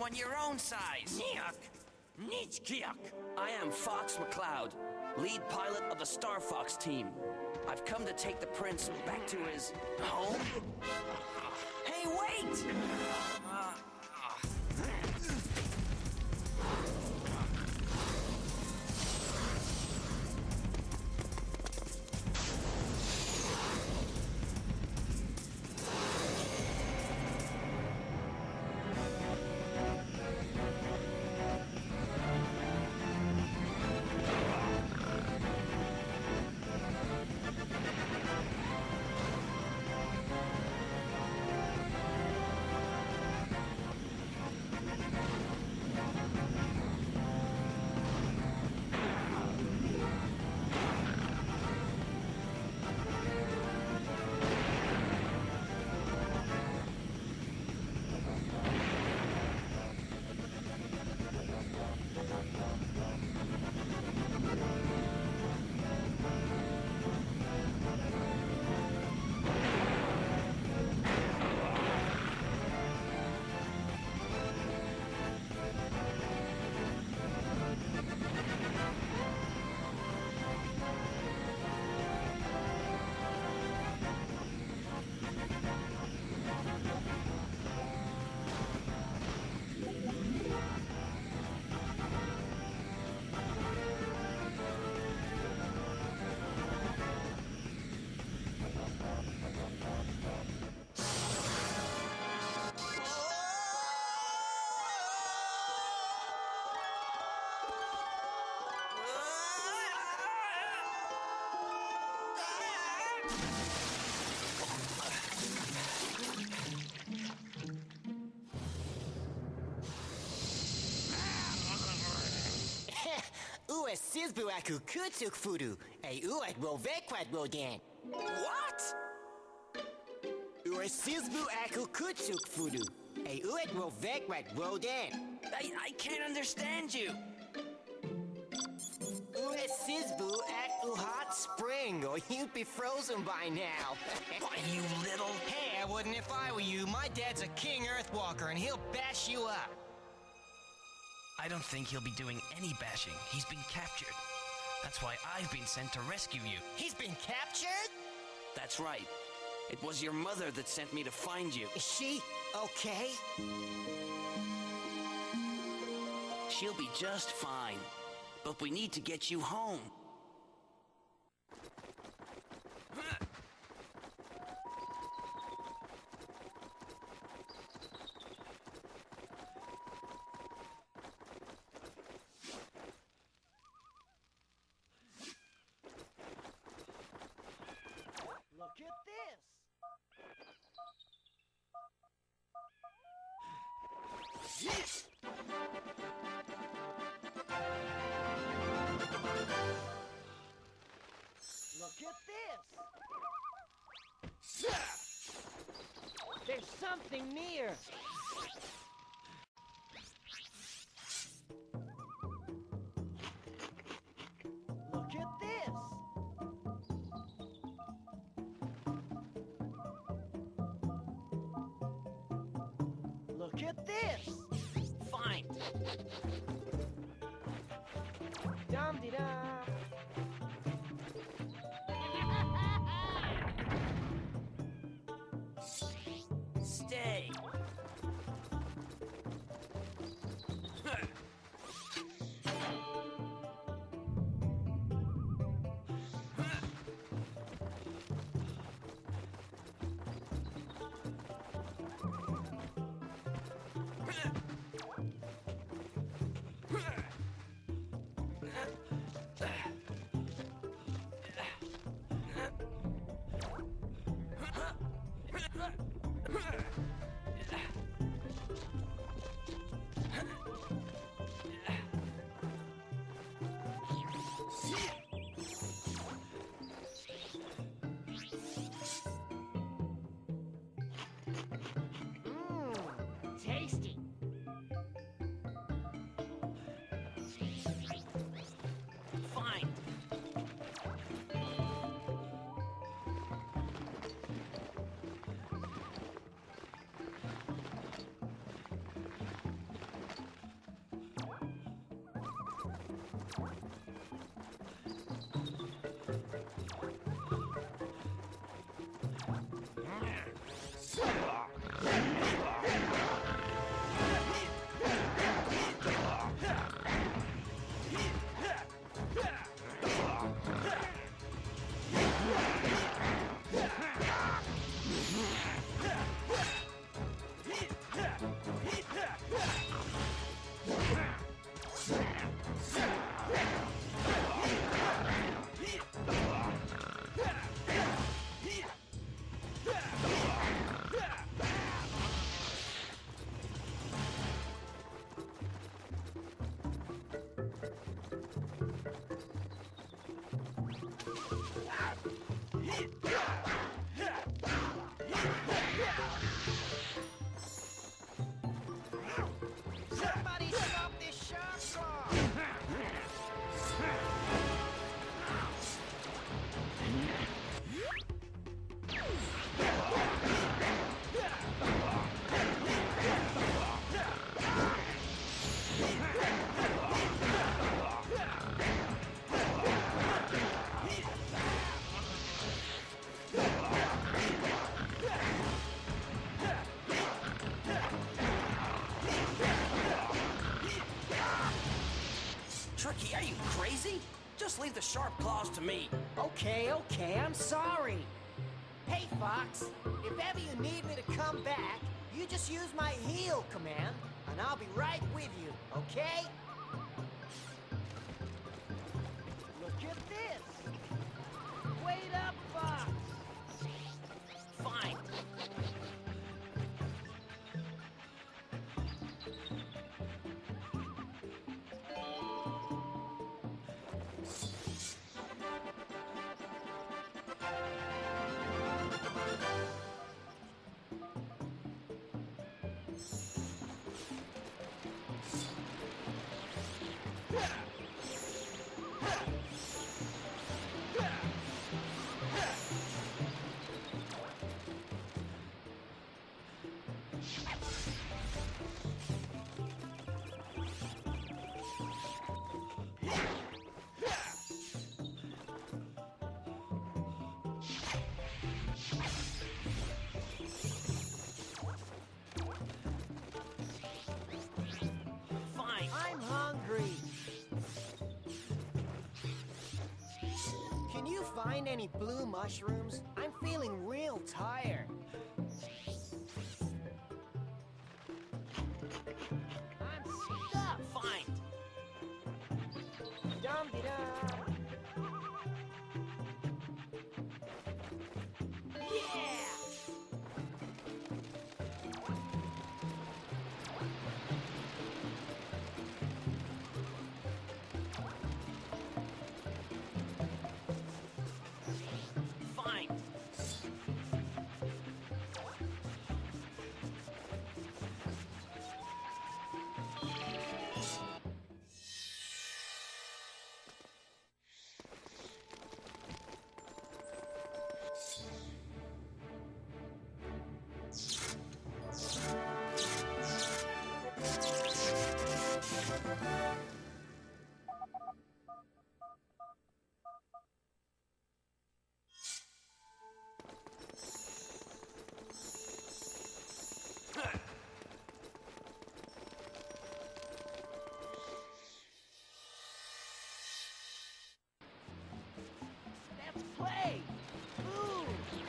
someone your own size. Niak! Nichkiak! I am Fox McCloud, lead pilot of the Star Fox team. I've come to take the prince back to his home. Hey, wait! Ues sizbu aku kutsuk fudu, e uet rovekwat rodan. What? Ues sizbu aku kutsuk fudu, e uet rovekwat rodan. I can't understand you. Ues sizbu at hot spring, or you'd be frozen by now. Why, you little... Hey, I wouldn't if I were you. My dad's a king Earthwalker, and he'll bash you up. I don't think he'll be doing any bashing. He's been captured. That's why I've been sent to rescue you. He's been captured? That's right. It was your mother that sent me to find you. Is she okay? She'll be just fine. But we need to get you home. Look at this! Yes! Look at this! There's something near! Look at this! Look at this! Fine. Dum-de-dum! Stay. Tasty! Tricky, are you crazy? Just leave the sharp claws to me. Okay, I'm sorry. Hey, Fox, if ever you need me to come back, you just use my heal command, and I'll be right with you, okay? Look at this! Wait up, Fox! Fine. I'm hungry. Can you find any blue mushrooms? I'm feeling real tired. I'm stuck. Fine. Dum-de-dum. Yeah! Fine. Let's play! Ooh!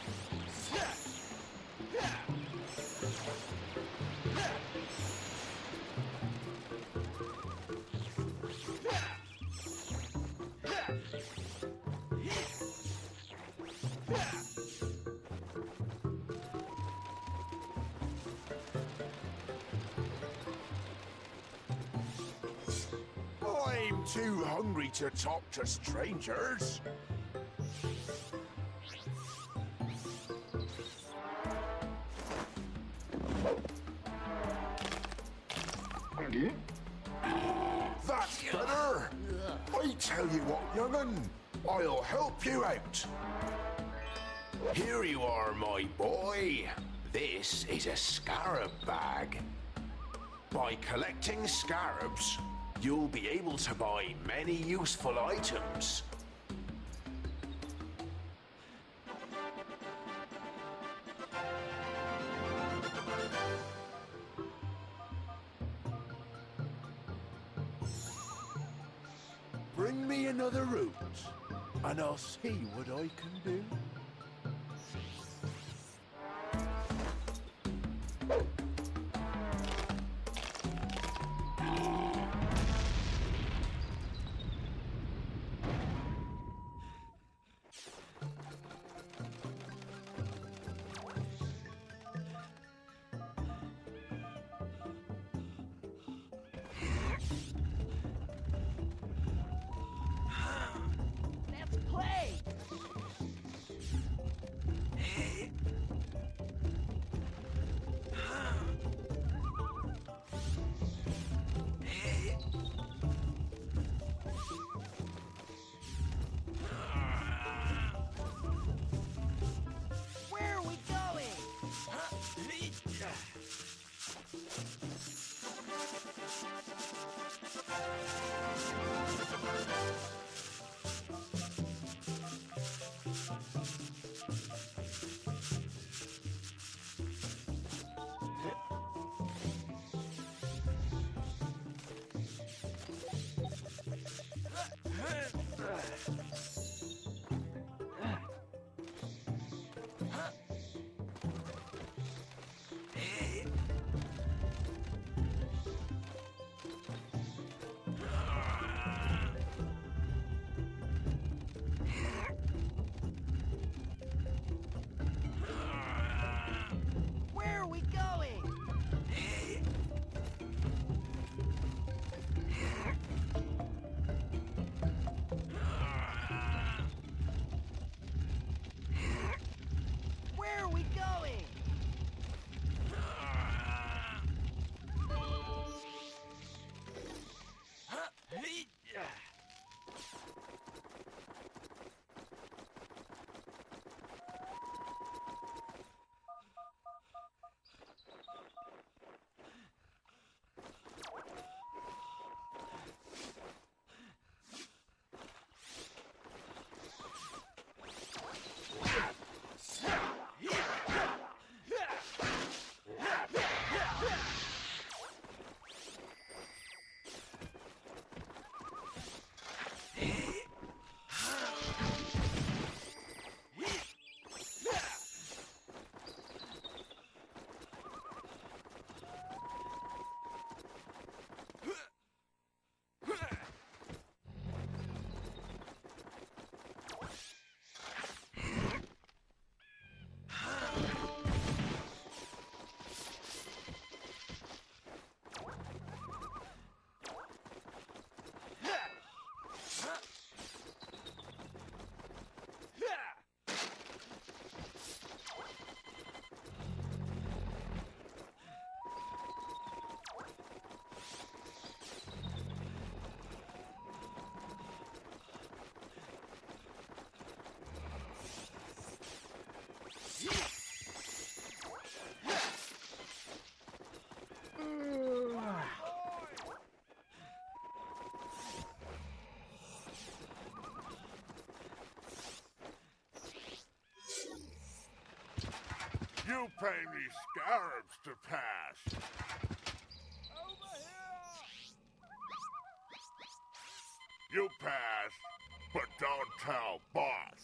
I'm too hungry to talk to strangers. That's better. I tell you what, young'un, I'll help you out. Here you are, my boy. This is a scarab bag. By collecting scarabs, you'll be able to buy many useful items. Bring me another root, and I'll see what I can do. Let's play! You pay me scarabs to pass. You pass, but don't tell boss.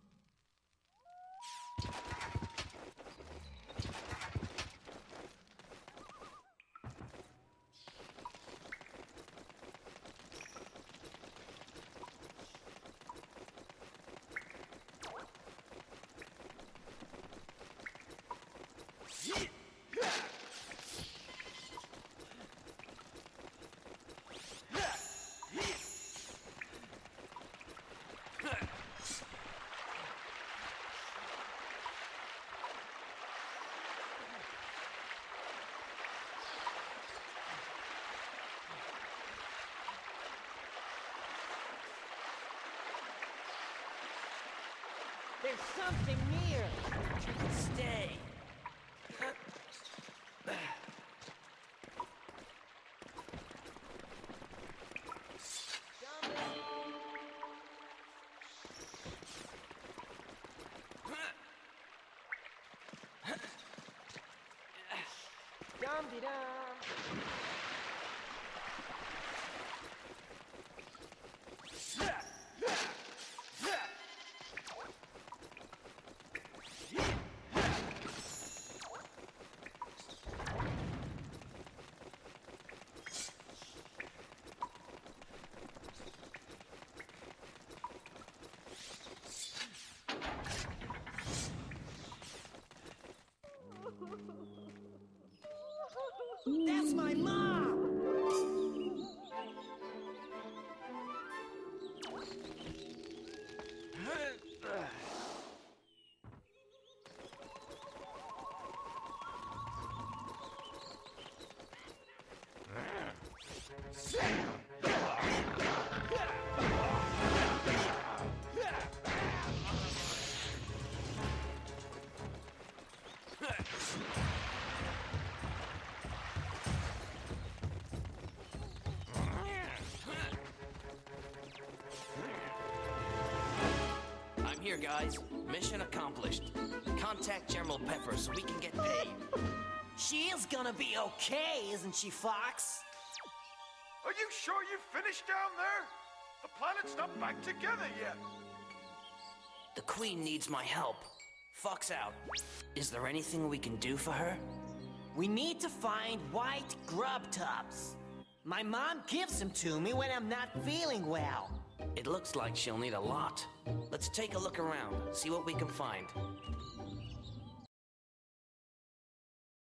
There's something near. Stay. Dum-de-dum. That's my mom! I'm here, guys. Mission accomplished. Contact General Pepper so we can get paid. She is gonna be okay, isn't she, Fox? Are you sure you finished down there? The planet's not back together yet. The Queen needs my help. Fox out. Is there anything we can do for her? We need to find white grub tubs. My mom gives them to me when I'm not feeling well. It looks like she'll need a lot. Let's take a look around, see what we can find.